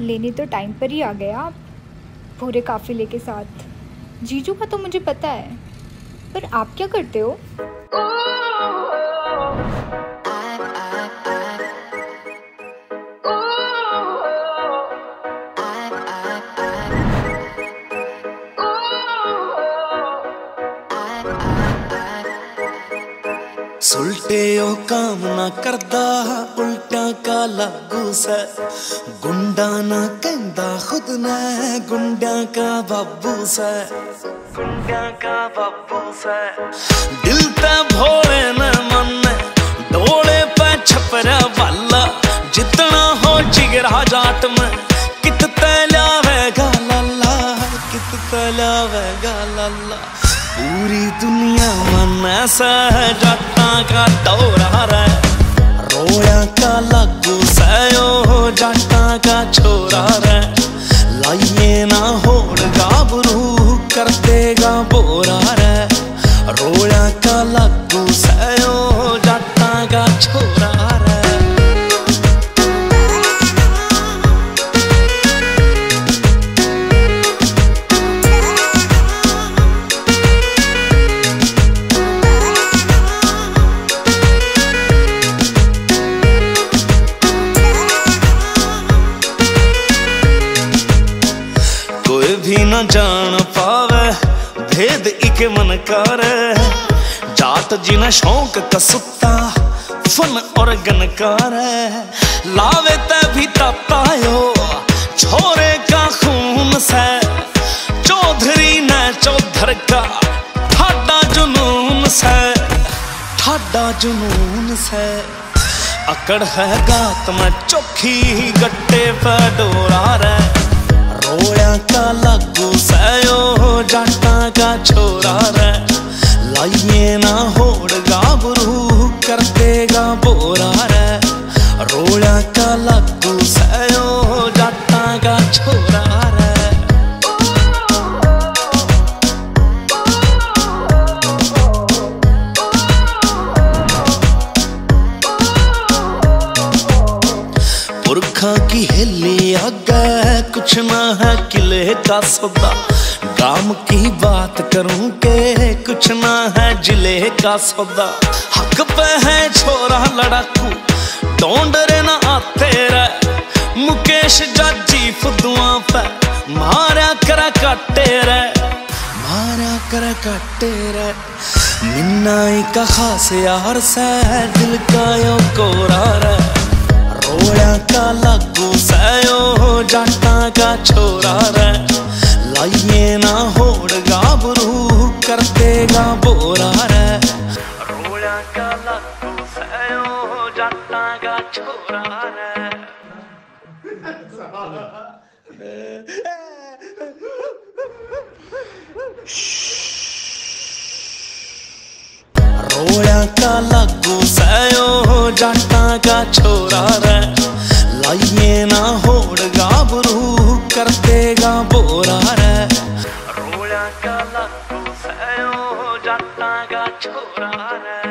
लेने तो टाइम पर ही आ गया, पूरे काफिले के साथ। जीजू का तो मुझे पता है, पर आप क्या करते हो? सुलटे ओ काम ना करदा, उल्टा का लागू से। गुंडा ना कहंदा खुद ने, गुंडा का बाबू से। गुंडा का बाबू से। दिल ते भोले न मन, डोले पे छपरा वाला। जितना हो जिगरा जाट में, कित ते लावेगा लाला, कित ते लावेगा लाला। पूरी दुनिया मन ऐसा है, जाटा का दौरा रे। रोया का लागू सयो, जाटा का छोरा रे। लाइए ना होड़ गाबरू, कर देगा बोरा रे। रोया का लागू सयो, जाटा का छोरा रे। कोई भी न जान पावे भेद इके मन करे। जाट जिन शौक का सुत्ता, फन और गनकार। लावे ते भी तातायो, छोरे का खून से। चौधरी न चौधर का, ठाडा जुनून से, ठाडा जुनून से। अकड़ है गात में चौखी, गट्टे पे डोरा रे। रोया का लागू सयो, जाटा का छोरा रे। लाइए ना होड़ गाबरू, कर देगा बोरा रे। रोया का लागू सयो, जाटा का छोरा रे। पुरखा की हेली आगे, कुछ ना है किले का सौदा। गाम की बात करूं के, कुछ ना है जिले का सौदा। हक पे है छोरा लड़ाकू, डोंडरे ना आते रे। मुकेश जाजी फुदुआ पे, मारा करा काटे रे, मारा करा काटे रे। मिन्नाई का खास यार से, दिल का यो कोरा रे। रोया का लागू सयो, जाटा का छोरा रे। लाइए ना होड़ गाबरू, कर देगा बोरा रे। रोया का लागू सयो, जाटा का छोरा रे। रोया का लागू सयो, जाटा का छोरा रे। लाइए ना होड़ गाबरू, कर देगा बोरा रे। रोया का लागू सयो, जाटा का छोरा रे।